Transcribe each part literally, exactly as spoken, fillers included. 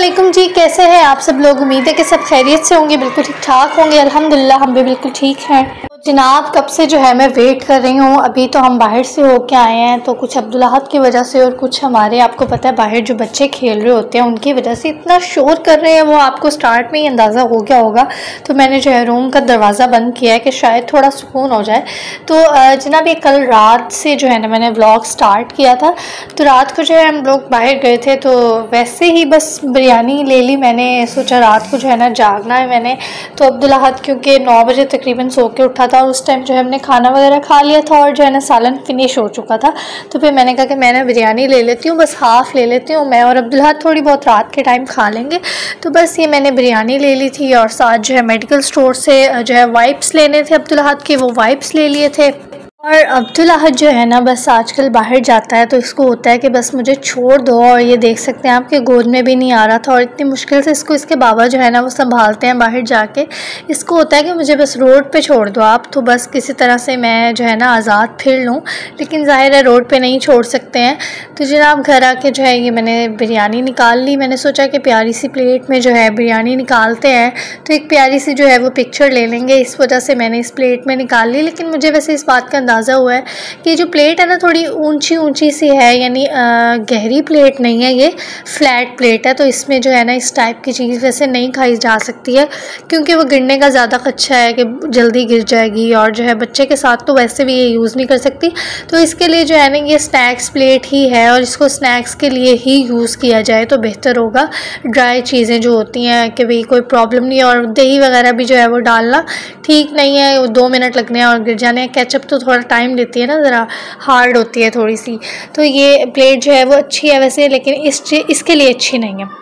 वालेकुम जी, कैसे हैं आप सब लोग। उम्मीद है कि सब खैरियत से होंगे, बिल्कुल ठीक ठाक होंगे। अल्हम्दुलिल्लाह हम भी बिल्कुल ठीक हैं। तो जनाब कब से जो है मैं वेट कर रही हूँ। अभी तो हम बाहर से होके आए हैं, तो कुछ अब्दुल्लाहत की वजह से और कुछ हमारे, आपको पता है बाहर जो बच्चे खेल रहे होते हैं उनकी वजह से इतना शोर कर रहे हैं, वो आपको स्टार्ट में ही अंदाज़ा हो गया होगा। तो मैंने जो है रूम का दरवाज़ा बंद किया है कि शायद थोड़ा सुकून हो जाए। तो जनाब ये कल रात से जो है ना मैंने व्लॉग स्टार्ट किया था। तो रात को जो है हम लोग बाहर गए थे, तो वैसे ही बस बिरयानी ले ली। मैंने सोचा रात को जो है ना जागना है मैंने। तो अब्दुल्लाहत क्योंकि नौ बजे तकरीबन सो के उठा था और उस टाइम जो है हमने खाना वगैरह खा लिया था और जो है ना सालन फिनिश हो चुका था। तो फिर मैंने कहा कि मैं ना बिरयानी ले लेती हूँ, बस हाफ़ ले लेती हूँ, मैं और अब्दुल्लाहत थोड़ी बहुत रात के टाइम खा लेंगे। तो बस ये मैंने बिरयानी ले ली थी और साथ जो है मेडिकल स्टोर से जो है वाइप्स लेने थे अब्दुल्लाहत के, वो वाइप्स ले लिए थे। और अब्दुल्लाहत जो है ना बस आजकल बाहर जाता है तो इसको होता है कि बस मुझे छोड़ दो। और ये देख सकते हैं आपके गोद में भी नहीं आ रहा था और इतनी मुश्किल से इसको इसके बाबा जो है ना वो संभालते हैं बाहर जाके। इसको होता है कि मुझे बस रोड पे छोड़ दो आप, तो बस किसी तरह से मैं जो है ना आज़ाद फिर लूँ। लेकिन ज़ाहिर है रोड पे नहीं छोड़ सकते हैं। तो जनाब घर आके जो है ये मैंने बिरयानी निकाल ली। मैंने सोचा कि प्यारी सी प्लेट में जो है बिरयानी निकालते हैं तो एक प्यारी सी जो है वो पिक्चर ले लेंगे, इस वजह से मैंने इस प्लेट में निकाल ली। लेकिन मुझे वैसे इस बात का अंदाज़ा हुआ है कि जो प्लेट है ना थोड़ी ऊंची ऊंची सी है, यानी गहरी प्लेट नहीं है, ये फ्लैट प्लेट है। तो इसमें जो है ना इस टाइप की चीज़ वैसे नहीं खाई जा सकती है क्योंकि वो गिरने का ज़्यादा खदशा है कि जल्दी गिर जाएगी और जो है बच्चे के साथ तो वैसे भी ये यूज़ नहीं कर सकती। तो इसके लिए जो है ना ये स्नैक्स प्लेट ही है और इसको स्नैक्स के लिए ही यूज़ किया जाए तो बेहतर होगा। ड्राई चीज़ें जो होती हैं कि भाई कोई प्रॉब्लम नहीं है, और दही वगैरह भी जो है वो डालना ठीक नहीं है, दो मिनट लगने हैं और गिर जाने हैं। केचप तो थोड़ा टाइम लेती है ना, ज़रा हार्ड होती है थोड़ी सी। तो ये प्लेट जो है वो अच्छी है वैसे, लेकिन इस इसके लिए अच्छी नहीं है।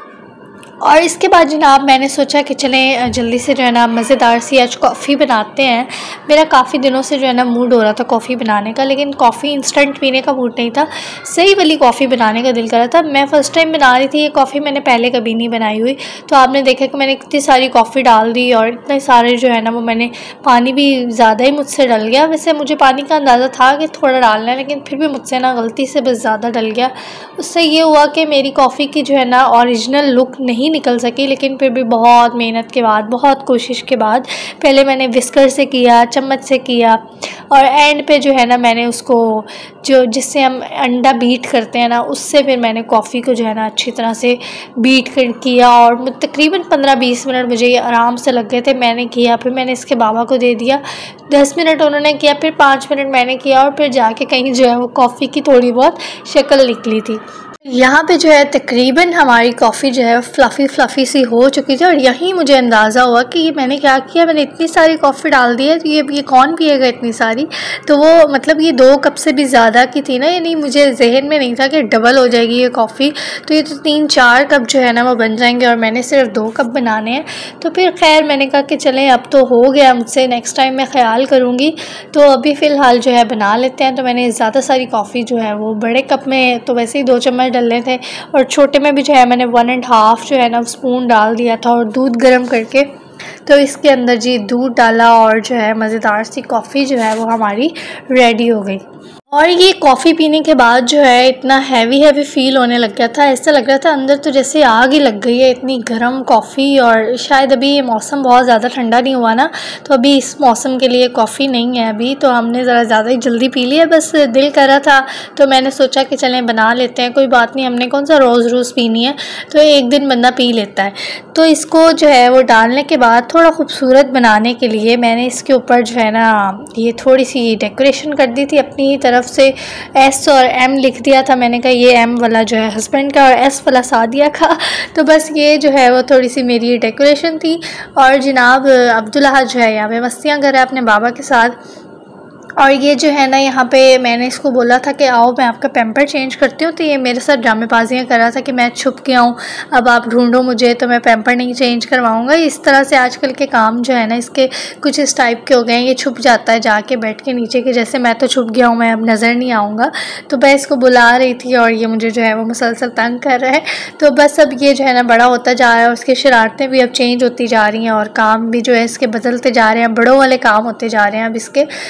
और इसके बाद जनाब मैंने सोचा कि चलें जल्दी से जो है ना मज़ेदार सी आज कॉफ़ी बनाते हैं। मेरा काफ़ी दिनों से जो है ना मूड हो रहा था कॉफ़ी बनाने का, लेकिन कॉफ़ी इंस्टेंट पीने का मूड नहीं था, सही वाली कॉफ़ी बनाने का दिल कर रहा था। मैं फ़र्स्ट टाइम बना रही थी ये कॉफ़ी, मैंने पहले कभी नहीं बनाई हुई। तो आपने देखा कि मैंने इतनी सारी कॉफ़ी डाल दी और इतने सारे जो है ना वो मैंने पानी भी ज़्यादा ही मुझसे डल गया। वैसे मुझे पानी का अंदाज़ा था कि थोड़ा डालना है, लेकिन फिर भी मुझसे ना गलती से बस ज़्यादा डल गया। उससे ये हुआ कि मेरी कॉफ़ी की जो है ना ओरिजिनल लुक नहीं निकल सकी। लेकिन फिर भी बहुत मेहनत के बाद, बहुत कोशिश के बाद, पहले मैंने विस्कर से किया, चम्मच से किया और एंड पे जो है ना मैंने उसको जो जिससे हम अंडा बीट करते हैं ना उससे फिर मैंने कॉफ़ी को जो है ना अच्छी तरह से बीट कर किया। और तकरीबन पंद्रह बीस मिनट मुझे ये आराम से लग गए थे। मैंने किया, फिर मैंने इसके बाबा को दे दिया, दस मिनट उन्होंने किया, फिर पाँच मिनट मैंने किया और फिर जाके कहीं जो है वो कॉफ़ी की थोड़ी बहुत शक्ल निकली थी। यहाँ पे जो है तकरीबन हमारी कॉफ़ी जो है फ्लफ़ी फ्लफ़ी सी हो चुकी थी और यहीं मुझे अंदाज़ा हुआ कि ये मैंने क्या किया, मैंने इतनी सारी कॉफ़ी डाल दी है तो ये ये कौन पिएगा इतनी सारी। तो वो मतलब ये दो कप से भी ज़्यादा की थी ना, यानी मुझे जहन में नहीं था कि डबल हो जाएगी ये कॉफ़ी। तो ये तो तीन चार कप जो है ना वो बन जाएंगे और मैंने सिर्फ दो कप बनाने हैं। तो फिर खैर मैंने कहा कि चलें अब तो हो गया मुझसे, नेक्स्ट टाइम मैं ख्याल करूँगी। तो अभी फ़िलहाल जो है बना लेते हैं। तो मैंने ज़्यादा सारी कॉफ़ी जो है वो बड़े कप में तो वैसे ही दो चम्मच डलने थे और छोटे में भी जो है मैंने वन एंड हाफ़ जो है ना स्पून डाल दिया था और दूध गर्म करके तो इसके अंदर जी दूध डाला और जो है मज़ेदार सी कॉफ़ी जो है वो हमारी रेडी हो गई। और ये कॉफ़ी पीने के बाद जो है इतना हैवी हैवी फ़ील होने लग गया था, ऐसा लग रहा था अंदर तो जैसे आग ही लग गई है, इतनी गर्म कॉफ़ी। और शायद अभी ये मौसम बहुत ज़्यादा ठंडा नहीं हुआ ना, तो अभी इस मौसम के लिए कॉफ़ी नहीं है अभी। तो हमने ज़रा ज़्यादा ही जल्दी पी लिया, बस दिल कर रहा था तो मैंने सोचा कि चलें बना लेते हैं, कोई बात नहीं, हमने कौन सा रोज़ रोज़ पीनी है, तो एक दिन बंदा पी लेता है। तो इसको जो है वो डालने के बाद थोड़ा खूबसूरत बनाने के लिए मैंने इसके ऊपर जो है ना ये थोड़ी सी डेकोरेशन कर दी थी अपनी ही तरफ से। एस और एम लिख दिया था, मैंने कहा ये एम वाला जो है हस्बैंड का और एस वाला सादिया का। तो बस ये जो है वो थोड़ी सी मेरी डेकोरेशन थी। और जनाब अब्दुल्लाह जो है यहाँ पे मस्तियाँ कर रहा है अपने बाबा के साथ। और ये जो है ना यहाँ पे मैंने इसको बोला था कि आओ मैं आपका पैम्पर चेंज करती हूँ, तो ये मेरे साथ ड्रामेबाजियाँ कर रहा था कि मैं छुप के आऊँ, अब आप ढूंढो मुझे तो मैं पैम्पर नहीं चेंज करवाऊँगा। इस तरह से आजकल के काम जो है ना इसके कुछ इस टाइप के हो गए हैं। ये छुप जाता है जाके बैठ के नीचे के, जैसे मैं तो छुप गया हूँ, मैं अब नज़र नहीं आऊँगा। तो मैं इसको बुला रही थी और ये मुझे जो है वो मुसलसल तंग कर रहा है। तो बस अब ये जो है ना बड़ा होता जा रहा है, उसकी शरारतें भी अब चेंज होती जा रही हैं और काम भी जो है इसके बदलते जा रहे हैं, बड़ों वाले काम होते जा रहे हैं अब इसके। तो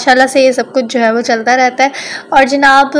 माशाल्लाह से ये सब कुछ जो है वो चलता रहता है। और जनाब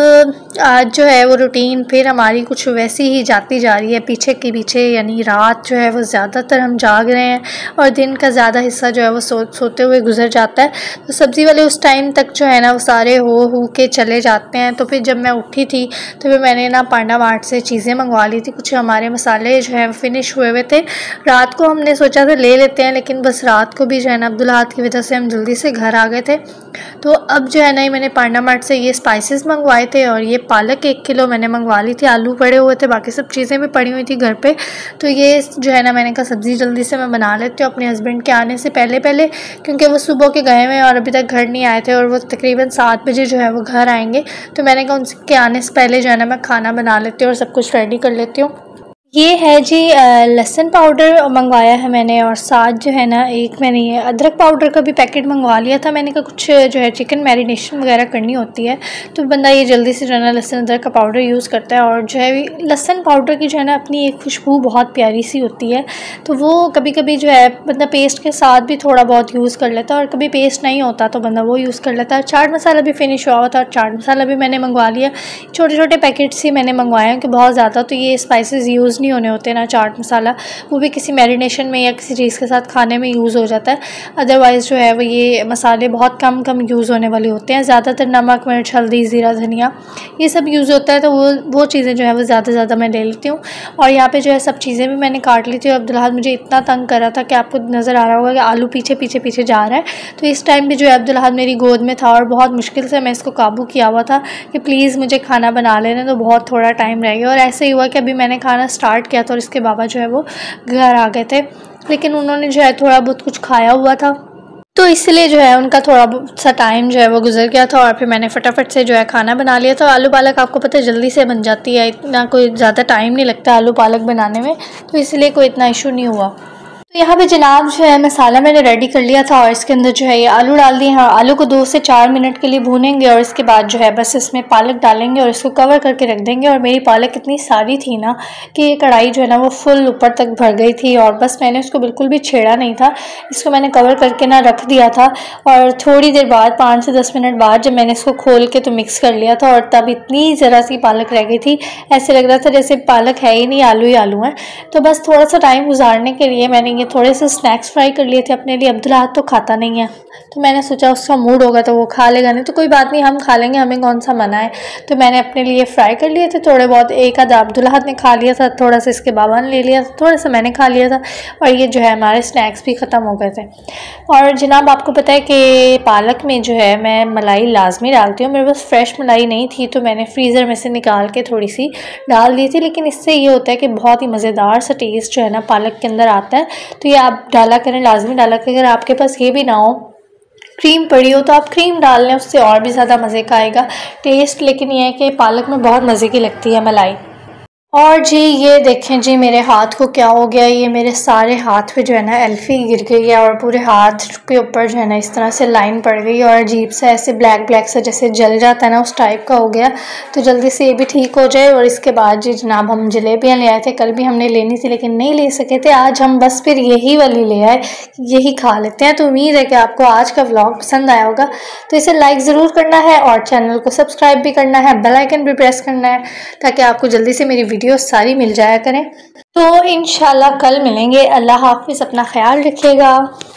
आज जो है वो रूटीन फिर हमारी कुछ वैसी ही जाती जा रही है पीछे के पीछे, यानी रात जो है वो ज़्यादातर हम जाग रहे हैं और दिन का ज़्यादा हिस्सा जो है वो सो सोते हुए गुजर जाता है। तो सब्ज़ी वाले उस टाइम तक जो है ना वो सारे हो हो के चले जाते हैं। तो फिर जब मैं उठी थी तो फिर मैंने ना पांडा मार्ट से चीज़ें मंगवा ली थी। कुछ हमारे मसाले जो है फिनिश हुए हुए थे, रात को हमने सोचा था ले लेते हैं, लेकिन बस रात को भी जो है ना अब्दुल्लाहत की वजह से हम जल्दी से घर आ गए थे। तो अब जो है ना मैंने पांडा मार्ट से ये स्पाइसेस मंगवाए थे और ये पालक एक किलो मैंने मंगवा ली थी। आलू पड़े हुए थे, बाकी सब चीज़ें भी पड़ी हुई थी घर पे। तो ये जो है ना मैंने कहा सब्ज़ी जल्दी से मैं बना लेती हूँ अपने हस्बैंड के आने से पहले पहले, क्योंकि वो सुबह के गए हुए हैं और अभी तक घर नहीं आए थे और वो तकरीबन सात बजे जो है वो घर आएंगे। तो मैंने कहा उनके आने से पहले जो है ना मैं खाना बना लेती हूँ और सब कुछ रेडी कर लेती हूँ। ये है जी लहसुन पाउडर मंगवाया है मैंने, और साथ जो है ना एक मैंने ये अदरक पाउडर का भी पैकेट मंगवा लिया था। मैंने कहा कुछ जो है चिकन मैरिनेशन वगैरह करनी होती है तो बंदा ये जल्दी से जो है ना लहसुन अदरक का पाउडर यूज़ करता है। और जो है लहसुन पाउडर की जो है ना अपनी एक खुशबू बहुत प्यारी सी होती है, तो वो कभी कभी जो है बंदा पेस्ट के साथ भी थोड़ा बहुत यूज़ कर लेता है और कभी पेस्ट नहीं होता तो बंदा वो यूज़ कर लेता है। चाट मसाला भी फिनिश हुआ हुआ था और चाट मसाला भी मैंने मंगवा लिया। छोटे छोटे पैकेट्स ही मैंने मंगवाए हैं कि बहुत ज़्यादा तो ये स्पाइसेस यूज़ नहीं होने होते ना। चाट मसाला वो भी किसी मैरिनेशन में या किसी चीज़ के साथ खाने में यूज़ हो जाता है, अदरवाइज़ जो है वो ये मसाले बहुत कम कम यूज़ होने वाले होते हैं। ज़्यादातर नमक, मिर्च, हल्दी, ज़ीरा, धनिया ये सब यूज़ होता है, तो वो वो चीज़ें जो है वो ज़्यादा ज़्यादा मैं ले लेती हूँ। और यहाँ पे जो है सब चीज़ें भी मैंने काट ली थी। और अब्दुल्लाहत मुझे इतना तंग कर रहा था कि आपको नज़र आ रहा होगा कि आलू पीछे पीछे पीछे जा रहा है। तो इस टाइम भी जो है अब्दुल्लाहत मेरी गोद में था और बहुत मुश्किल से मैं इसको काबू किया हुआ था कि प्लीज़ मुझे खाना बना लेने, तो बहुत थोड़ा टाइम रह गया। और ऐसे ही हुआ कि अभी मैंने खाना स्टार्ट किया था और इसके बाबा जो है वो घर आ गए थे, लेकिन उन्होंने जो है थोड़ा बहुत कुछ खाया हुआ था तो इसलिए जो है उनका थोड़ा सा टाइम जो है वो गुजर गया था। और फिर मैंने फटाफट से जो है खाना बना लिया था। आलू पालक आपको पता है जल्दी से बन जाती है, इतना कोई ज़्यादा टाइम नहीं लगता आलू पालक बनाने में, तो इसलिए कोई इतना इशू नहीं हुआ। तो यहाँ पे जनाब जो है मसाला मैंने रेडी कर लिया था और इसके अंदर जो है ये आलू डाल दिए हैं। आलू को दो से चार मिनट के लिए भूनेंगे और इसके बाद जो है बस इसमें पालक डालेंगे और इसको कवर करके रख देंगे। और मेरी पालक इतनी सारी थी ना कि ये कढ़ाई जो है ना वो फुल ऊपर तक भर गई थी और बस मैंने उसको बिल्कुल भी छेड़ा नहीं था, इसको मैंने कवर करके ना रख दिया था। और थोड़ी देर बाद पाँच से दस मिनट बाद जब मैंने इसको खोल के तो मिक्स कर लिया था और तब इतनी ज़रा सी पालक रह गई थी, ऐसे लग रहा था जैसे पालक है ही नहीं, आलू ही आलू हैं। तो बस थोड़ा सा टाइम गुजारने के लिए मैंने ये थोड़े से स्नैक्स फ्राई कर लिए थे अपने लिए। अब्दुल्लाहत तो खाता नहीं है, तो मैंने सोचा उसका मूड होगा तो वो खा लेगा, नहीं तो कोई बात नहीं हम खा लेंगे, हमें कौन सा मना है। तो मैंने अपने लिए फ्राई कर लिए थे थोड़े बहुत, एक आधा अब्दुल्लाहत ने खा लिया था, थोड़ा सा इसके बाबा ने ले लिया था, थोड़ा सा मैंने खा लिया था और ये जो है हमारे स्नैक्स भी ख़त्म हो गए थे। और जनाब आपको पता है कि पालक में जो है मैं मलाई लाजमी डालती हूँ। मेरे पास फ्रेश मलाई नहीं थी तो मैंने फ्रीज़र में से निकाल के थोड़ी सी डाल दी थी, लेकिन इससे ये होता है कि बहुत ही मज़ेदार सा टेस्ट जो है ना पालक के अंदर आता है। तो ये आप डाला करें, लाजमी डाला करें। अगर आपके पास ये भी ना हो, क्रीम पड़ी हो, तो आप क्रीम डाल लें, उससे और भी ज़्यादा मज़े का आएगा टेस्ट। लेकिन ये है कि पालक में बहुत मज़े की लगती है मलाई। और जी ये देखें जी मेरे हाथ को क्या हो गया, ये मेरे सारे हाथ पे जो है ना एल्फी गिर गई है और पूरे हाथ के ऊपर जो है ना इस तरह से लाइन पड़ गई और अजीब सा ऐसे ब्लैक ब्लैक सा जैसे जल जाता है ना उस टाइप का हो गया। तो जल्दी से ये भी ठीक हो जाए। और इसके बाद जी जनाब हम जलेबियाँ ले आए थे, कल भी हमने लेनी थी लेकिन नहीं ले सके थे, आज हम बस फिर यही वाली ले आए, यही खा लेते हैं। तो उम्मीद है कि आपको आज का व्लॉग पसंद आया होगा, तो इसे लाइक ज़रूर करना है और चैनल को सब्सक्राइब भी करना है, बेल आइकन भी प्रेस करना है ताकि आपको जल्दी से मेरी वीडियो सारी मिल जाया करें। तो इंशाल्लाह कल मिलेंगे। अल्लाह हाफिज़, अपना ख्याल रखिएगा।